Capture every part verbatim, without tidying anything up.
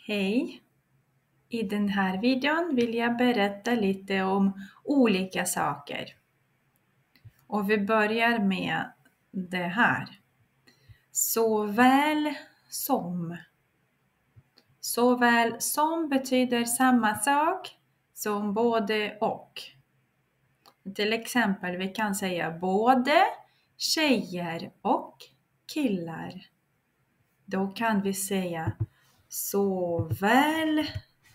Hej! I den här videon vill jag berätta lite om olika saker. Och vi börjar med det här. Såväl som. Såväl som betyder samma sak som både och. Till exempel vi kan säga både tjejer och killar. Då kan vi säga såväl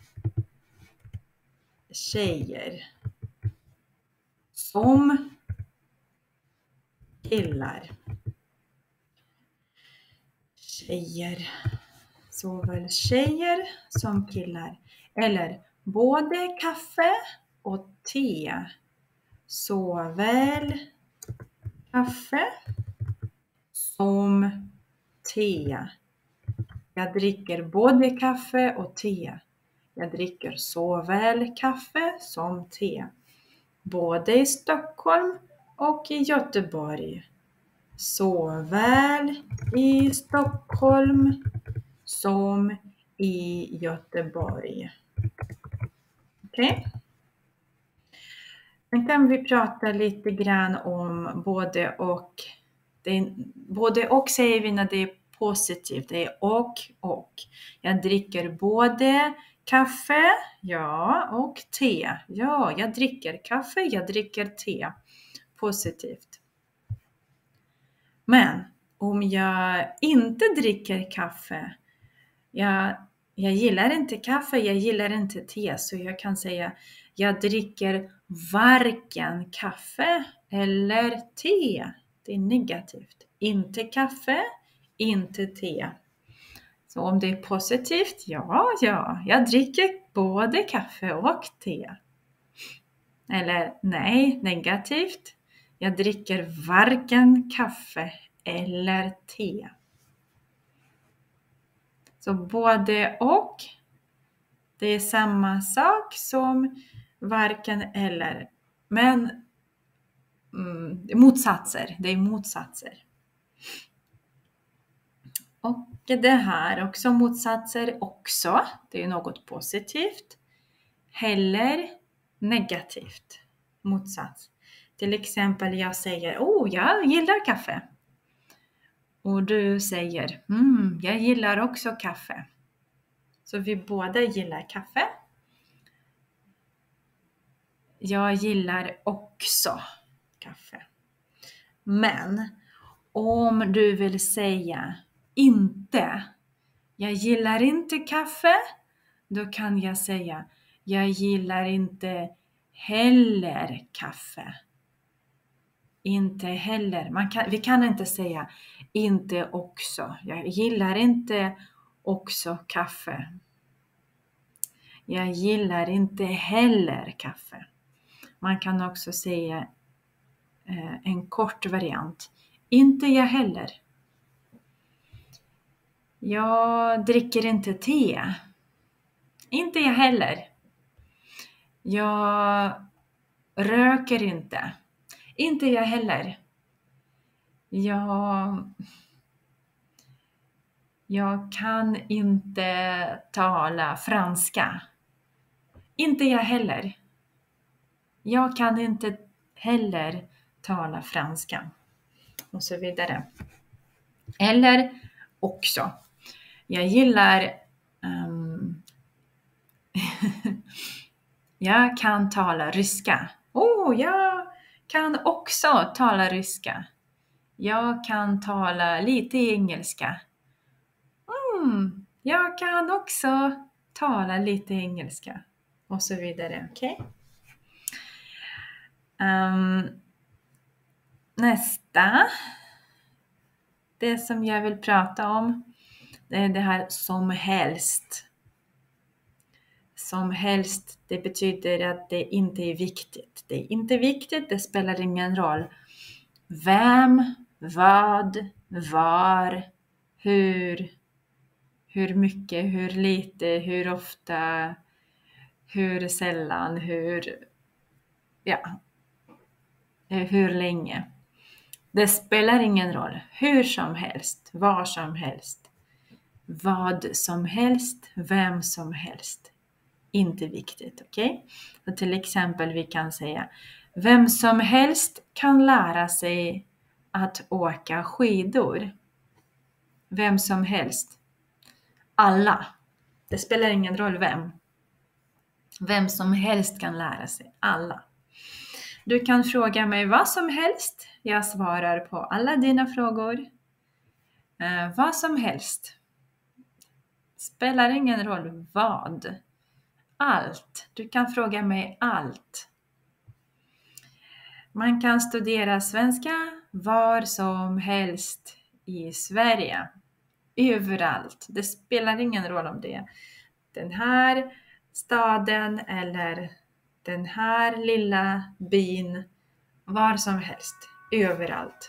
tjejer som killar. Tjejer. Såväl tjejer som killar. Eller både kaffe och te. Såväl kaffe som te. Jag dricker både kaffe och te. Jag dricker såväl kaffe som te. Både i Stockholm och i Göteborg. Såväl i Stockholm som i Göteborg. Okej? Okay? Sen kan vi prata lite grann om både och. Det är, både och säger vi när det är positivt. Det är och och. Jag dricker både kaffe, ja, och te. Ja, jag dricker kaffe, jag dricker te. Positivt. Men om jag inte dricker kaffe, jag, jag gillar inte kaffe, jag gillar inte te, så jag kan säga jag dricker varken kaffe eller te. Det är negativt. Inte kaffe, inte te. Så om det är positivt, ja, ja, jag dricker både kaffe och te. Eller nej, negativt. Jag dricker varken kaffe eller te. Så både och, det är samma sak som varken eller. Men mm, motsatser, det är motsatser. Och det här också motsatser också, det är något positivt. Heller negativt, motsats. Till exempel jag säger, oh jag gillar kaffe. Och du säger, mm, jag gillar också kaffe. Så vi båda gillar kaffe. Jag gillar också kaffe. Men om du vill säga inte, jag gillar inte kaffe, då kan jag säga, jag gillar inte heller kaffe. Inte heller. Man kan, vi kan inte säga inte också. Jag gillar inte också kaffe. Jag gillar inte heller kaffe. Man kan också säga eh, en kort variant. Inte jag heller. Jag dricker inte te. Inte jag heller. Jag röker inte. Inte jag heller. Jag, jag kan inte tala franska. Inte jag heller. Jag kan inte heller tala franska. Och så vidare. Eller också. Jag gillar... Um, jag kan tala ryska. Oh, jag kan också tala ryska. Jag kan tala lite engelska. Mm, jag kan också tala lite engelska. Och så vidare. Okej? Okay? Um, nästa. Det som jag vill prata om. Det är det här som helst. Som helst. Det betyder att det inte är viktigt. Det är inte viktigt. Det spelar ingen roll. Vem, vad, var, hur, hur mycket, hur lite, hur ofta, hur sällan, hur, ja, hur länge. Det spelar ingen roll. Hur som helst, var som helst. vad som helst, vem som helst. Inte viktigt, okej? Okay? Till exempel vi kan säga vem som helst kan lära sig att åka skidor. Vem som helst. Alla. Det spelar ingen roll vem. Vem som helst kan lära sig. Alla. Du kan fråga mig vad som helst. Jag svarar på alla dina frågor. Eh, vad som helst. Spelar ingen roll vad. Allt. Du kan fråga mig allt. Man kan studera svenska var som helst i Sverige. Överallt. Det spelar ingen roll om det är den här staden eller den här lilla byn. Var som helst. Överallt.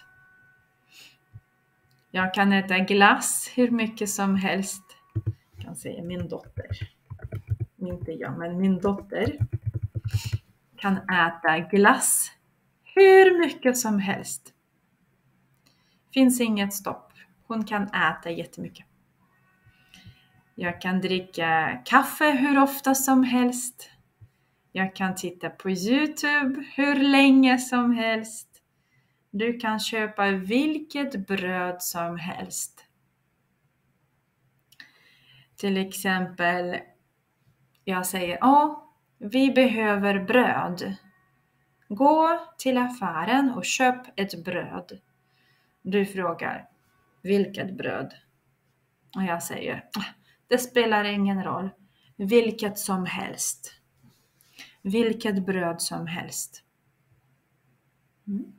Jag kan äta glass hur mycket som helst. Jag kan säga min dotter. Inte jag, men min dotter kan äta glass hur mycket som helst. Finns inget stopp. Hon kan äta jättemycket. Jag kan dricka kaffe hur ofta som helst. Jag kan titta på YouTube hur länge som helst. Du kan köpa vilket bröd som helst. Till exempel, jag säger, ja, vi behöver bröd. Gå till affären och köp ett bröd. Du frågar, vilket bröd? Och jag säger, det spelar ingen roll. Vilket som helst. Vilket bröd som helst. Mm.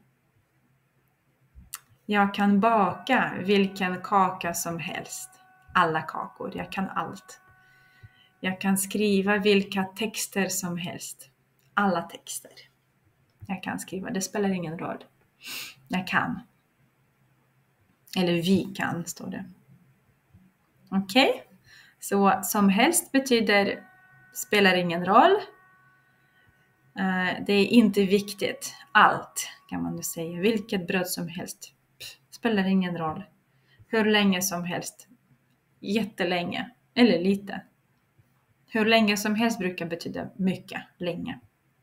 Jag kan baka vilken kaka som helst. Alla kakor, jag kan allt. Jag kan skriva vilka texter som helst. Alla texter. Jag kan skriva, det spelar ingen roll. Jag kan. Eller vi kan, står det. Okej? Okay? Så som helst betyder spelar ingen roll. Det är inte viktigt. Allt kan man nu säga. Vilket bröd som helst. Spelar ingen roll. Hur länge som helst. Jättelänge. Eller lite. Hur länge som helst brukar betyda mycket. Länge.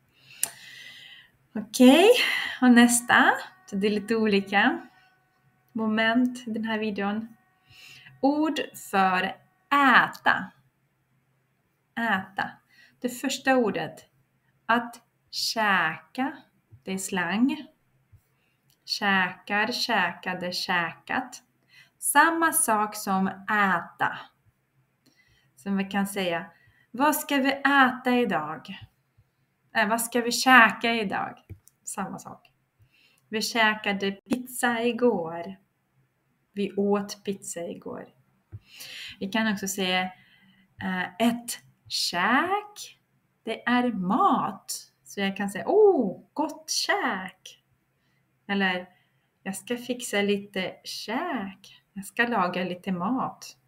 Okej. Okay. Och nästa. Så det är lite olika moment i den här videon. Ord för äta. Äta. Det första ordet. Att käka. Det är slang. Käkar, käkade, käkat. Samma sak som äta. Som vi kan säga. Vad ska vi äta idag? Äh, vad ska vi käka idag? Samma sak. Vi käkade pizza igår. Vi åt pizza igår. Vi kan också säga äh, ett käk. Det är mat. Så jag kan säga, åh, gott käk. Eller, jag ska fixa lite käk. Jag ska laga lite mat.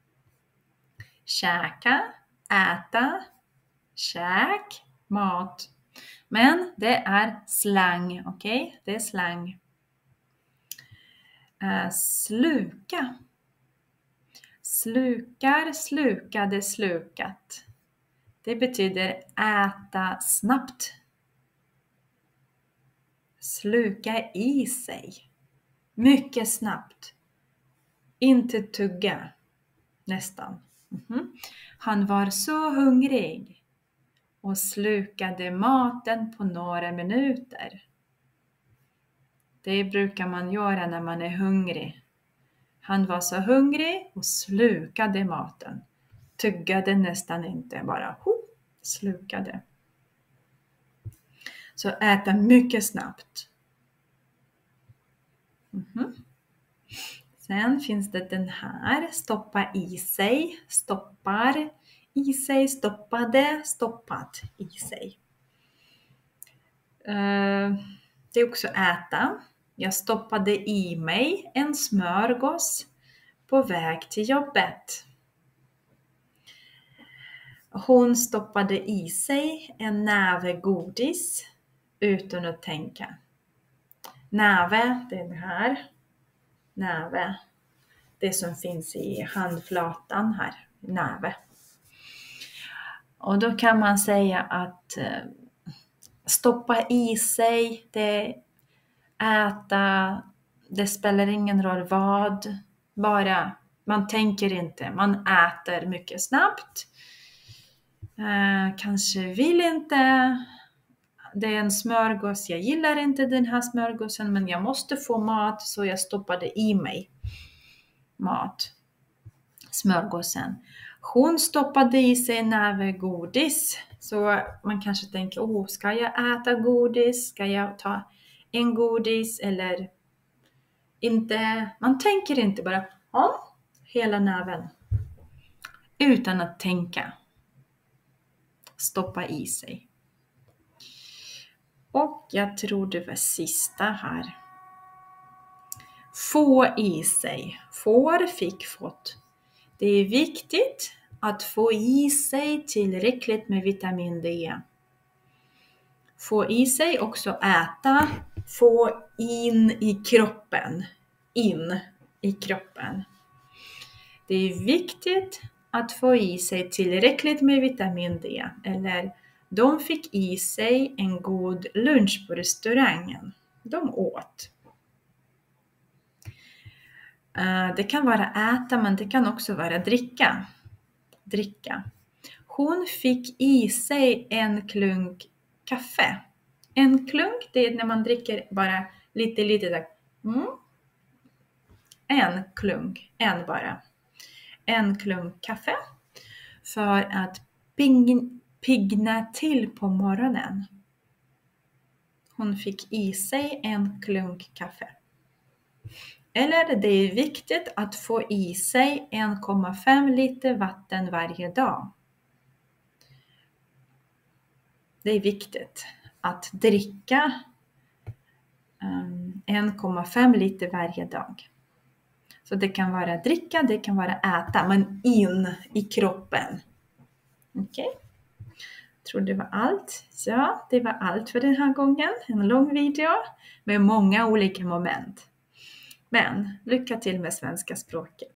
Käka, äta, käk, mat. Men det är slang, okej? Okay? Det är slang. Uh, sluka. Slukar, slukade, slukat. Det betyder äta snabbt. Sluka i sig. Mycket snabbt. Inte tugga. Nästan. Mm-hmm. Han var så hungrig. Och slukade maten på några minuter. Det brukar man göra när man är hungrig. Han var så hungrig och slukade maten. Tuggade nästan inte. Bara ho, slukade. Så äta mycket snabbt. Mm-hmm. Sen finns det den här. Stoppa i sig. Stoppar i sig. Stoppade. Stoppat i sig. Uh, det är också äta. Jag stoppade i mig en smörgås på väg till jobbet. Hon stoppade i sig en näve godis utan att tänka. Näve, det är det här. Näve. det som finns i handflatan här, näve. Och då kan man säga att eh, stoppa i sig, det äta, det spelar ingen roll vad, bara man tänker inte, man äter mycket snabbt. Eh, kanske vill inte, det är en smörgås, jag gillar inte den här smörgåsen men jag måste få mat så jag stoppade i mig mat, smörgåsen. Hon stoppade i sig näve godis, så man kanske tänker, oh, ska jag äta godis, ska jag ta en godis eller inte, man tänker inte bara, ja, hela näven utan att tänka. Stoppa i sig. Och jag tror det var sista här. Få i sig. Får, fick, fått. Det är viktigt att få i sig tillräckligt med vitamin D. Få i sig också äta. Få in i kroppen. In i kroppen. Det är viktigt att få i sig tillräckligt med vitamin D. Eller de fick i sig en god lunch på restaurangen. De åt. Det kan vara äta, men det kan också vara dricka. Dricka. Hon fick i sig en klunk kaffe. En klunk, det är när man dricker bara lite, lite. Mm. En klunk, en bara. En klunk kaffe. För att ping, pigna till på morgonen. Hon fick i sig en klunk kaffe. Eller det är viktigt att få i sig en komma fem liter vatten varje dag. Det är viktigt att dricka en komma fem liter varje dag. Så det kan vara dricka, det kan vara äta, men in i kroppen. Okej? Okay. Tror det var allt. Ja, det var allt för den här gången. En lång video med många olika moment. Men lycka till med svenska språket.